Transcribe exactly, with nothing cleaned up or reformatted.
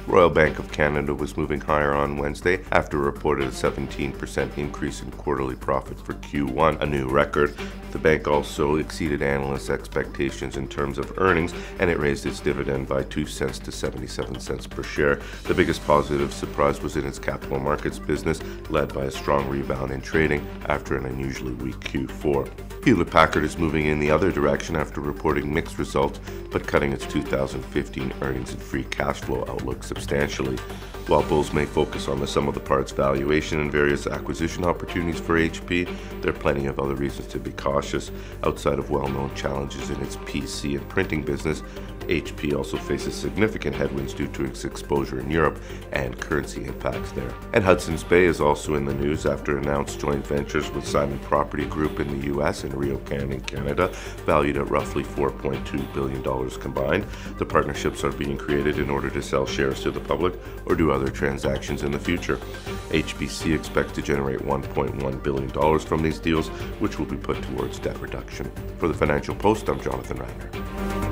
Royal Bank of Canada was moving higher on Wednesday after it reported a seventeen percent increase in quarterly profit for Q one, a new record. The bank also exceeded analysts' expectations in terms of earnings, and it raised its dividend by two cents to seventy-seven cents per share. The biggest positive surprise was in its capital markets business, led by a strong rebound in trading after an unusually weak Q four. Hewlett-Packard is moving in the other direction after reporting mixed results, but cutting its two thousand fifteen earnings and free cash flow outlook substantially. While bulls may focus on the sum of the parts valuation and various acquisition opportunities for H P, there are plenty of other reasons to be cautious. Outside of well-known challenges in its P C and printing business, H P also faces significant headwinds due to its exposure in Europe and currency impacts there. And Hudson's Bay is also in the news after announced joint ventures with Simon Property Group in the U S and RioCan in Canada, valued at roughly four point two billion dollars combined. The partnerships are being created in order to sell shares to the public or do other transactions in the future. H B C expects to generate one point one billion dollars from these deals, which will be put towards debt reduction. For the Financial Post, I'm Jonathan Ratner.